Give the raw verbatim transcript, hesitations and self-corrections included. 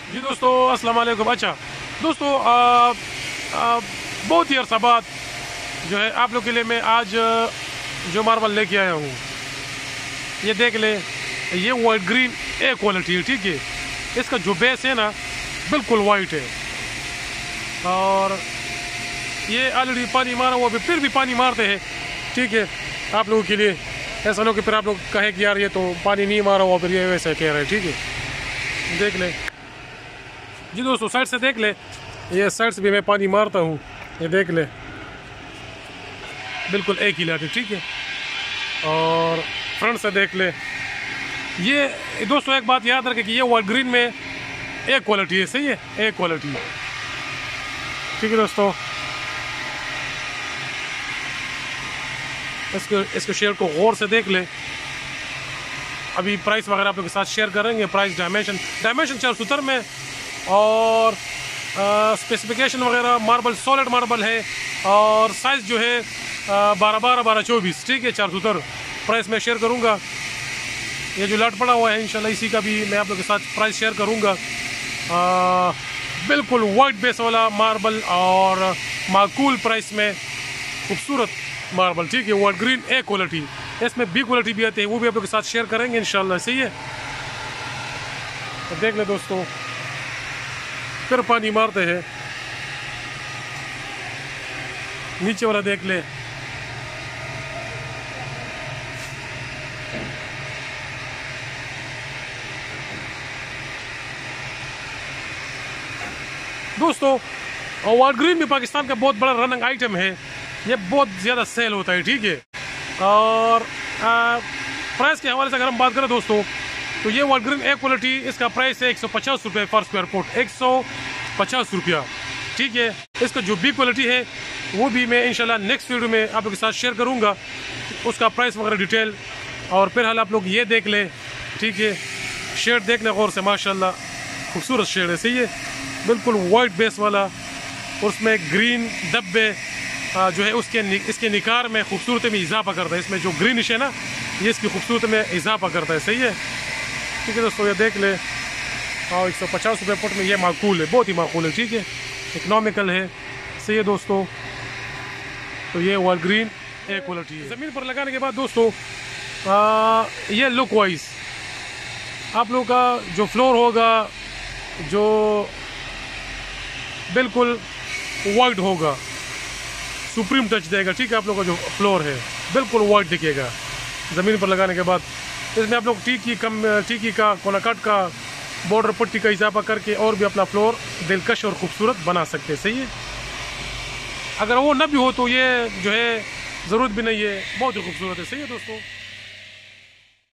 जी दोस्तों, अस्सलाम वालेकुम। अच्छा दोस्तों, आ, आ, बहुत ही अरसा बाद जो है आप लोग के लिए मैं आज जो मार्बल लेके आया हूँ, ये देख ले। ये वाइट ग्रीन ए क्वालिटी है, ठीक है। इसका जो बेस है ना, बिल्कुल वाइट है और ये ऑलरेडी पानी मारा हुआ, भी फिर भी पानी मारते हैं, ठीक है। आप लोगों के लिए ऐसा ना कि फिर आप लोग कहें कि यार ये तो पानी नहीं मारा हुआ, फिर ये वैसा कह रहे हैं, ठीक है। देख ले जी दोस्तों, साइड से देख ले। ये साइड से भी मैं पानी मारता हूँ, ये देख ले, बिल्कुल एक ही लाठी, ठीक है। और फ्रंट से देख ले। ये दोस्तों एक बात याद रखें कि ये वाइट ग्रीन में एक क्वालिटी है, सही है, एक क्वालिटी, ठीक है दोस्तों। इसको इसको शेयर को गौर से देख ले। अभी प्राइस वगैरह आप लोग के साथ शेयर करेंगे। प्राइस, डायमेंशन डायमेंशन चार सूत्र में और स्पेसिफिकेशन वगैरह। मार्बल सॉलिड मार्बल है और साइज़ जो है बारह बारह बारह चौबीस, ठीक है, चार सूत्र। प्राइस मैं शेयर करूँगा। ये जो लट पड़ा हुआ है इंशाल्लाह इसी का भी मैं आप लोग के साथ प्राइस शेयर करूँगा। बिल्कुल वाइट बेस वाला मार्बल और माकूल प्राइस में खूबसूरत मार्बल, ठीक है। वाइट ग्रीन ए क्वालिटी, इसमें बी क्वालिटी भी आती है, वो भी आप लोग के साथ शेयर करेंगे इंशाल्लाह, सही है। तो देख ले दोस्तों, फिर पानी मारते हैं। नीचे वाला देख ले। दोस्तों, वाइट ग्रीन भी पाकिस्तान का बहुत बड़ा रनिंग आइटम है। ये बहुत ज़्यादा सेल होता है, ठीक है। और आ, प्राइस के हवाले से अगर हम बात करें दोस्तों, तो ये वाइट ग्रीन ए क्वालिटी, इसका प्राइस है एक सौ पचास रुपये पर स्क्वायर फुट, एक सौ पचास रुपया, ठीक है। इसका जो बी क्वालिटी है वो भी मैं इंशाल्लाह नेक्स्ट वीडियो में आप लोग के साथ शेयर करूँगा, उसका प्राइस वगैरह डिटेल। और फिर हाल आप लोग ये देख लें, ठीक है। शेड देख लें गौर से, माशाल्लाह खूबसूरत शेड है, सही है, बिल्कुल वाइट बेस वाला। उसमें ग्रीन धब्बे जो है उसके इसके निकार में खूबसूरती में इजाफा करता है। इसमें जो ग्रीनिश है ना, ये इसकी खूबसूरती में इजाफा करता है, सही है, ठीक है दोस्तों। ये देख ले। और एक सौ पचास रुपये फुट में ये माकूल है, बहुत ही माकूल है, ठीक है, इकनॉमिकल है, सही है दोस्तों। तो ये वाइट ग्रीन ए क्वालिटी है। ज़मीन पर लगाने के बाद दोस्तों, आ, ये लुक वाइज आप लोग का जो फ्लोर होगा, जो बिल्कुल वाइट होगा, सुप्रीम टच देगा, ठीक है। आप लोग का जो फ्लोर है बिल्कुल वाइट दिखेगा ज़मीन पर लगाने के बाद। इसमें आप लोग टीकी कम टीकी का कोनाकट का बॉर्डर पट्टी का इजाफा करके और भी अपना फ्लोर दिलकश और ख़ूबसूरत बना सकते हैं, सही है। अगर वो न भी हो तो ये जो है ज़रूरत भी नहीं है, बहुत ही खूबसूरत है, सही है दोस्तों।